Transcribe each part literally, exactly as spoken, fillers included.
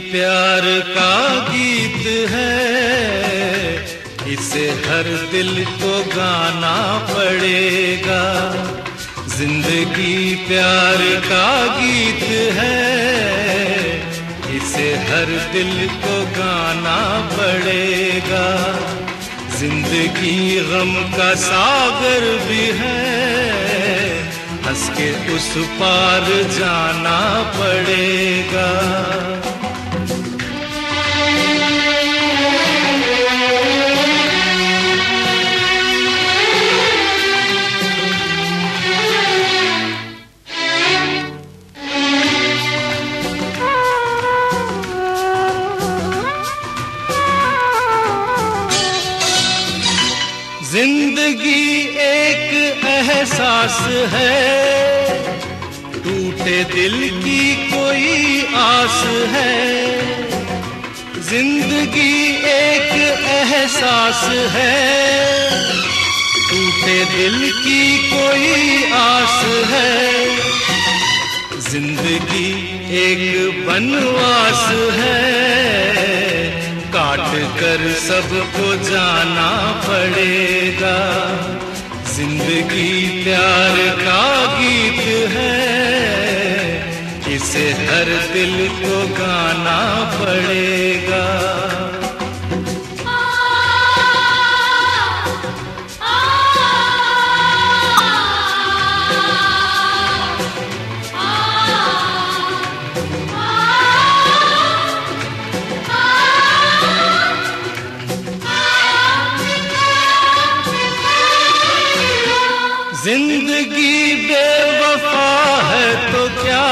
प्यार का गीत है, इसे हर दिल को गाना पड़ेगा। जिंदगी प्यार का गीत है, इसे हर दिल को गाना पड़ेगा। जिंदगी गम का सागर भी है, हंस के उस पार जाना पड़ेगा। जिंदगी एक एहसास है, टूटे दिल की कोई आस है। जिंदगी एक एहसास है, टूटे दिल की कोई आस है। जिंदगी एक बनवास है, काट कर सबको जाना पड़ेगा। जिंदगी प्यार का गीत है, इसे हर दिल को गाना पड़ेगा। जिंदगी बेवफा है तो क्या,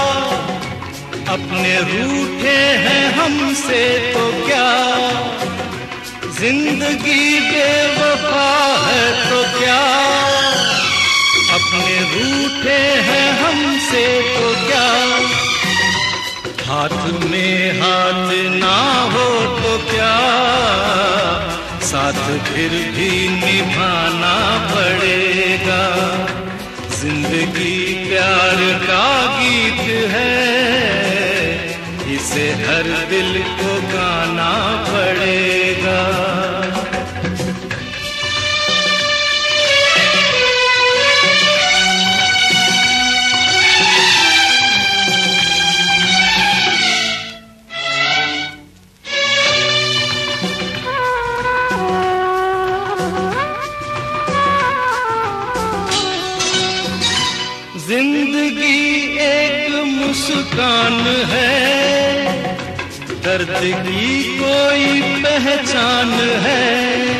अपने रूठे हैं हमसे तो क्या। जिंदगी बेवफा है तो क्या, अपने रूठे हैं हमसे तो क्या। हाथ में हाथ ना हो तो क्या, साथ फिर भी निभाना पड़ेगा। जिंदगी प्यार का गीत है, इसे हर दिल को गाना पड़ेगा। जिंदगी एक मुस्कान है, दर्द की कोई पहचान है।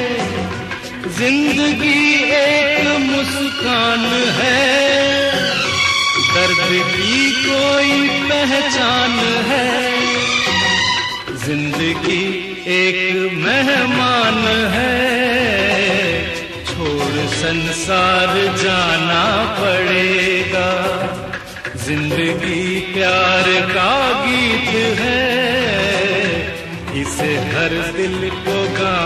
जिंदगी एक मुस्कान है, दर्द की कोई पहचान है। जिंदगी एक मेहमान है, छोड़ संसार जाना पड़ेगा। जिंदगी प्यार का गीत है, इसे हर दिल को गा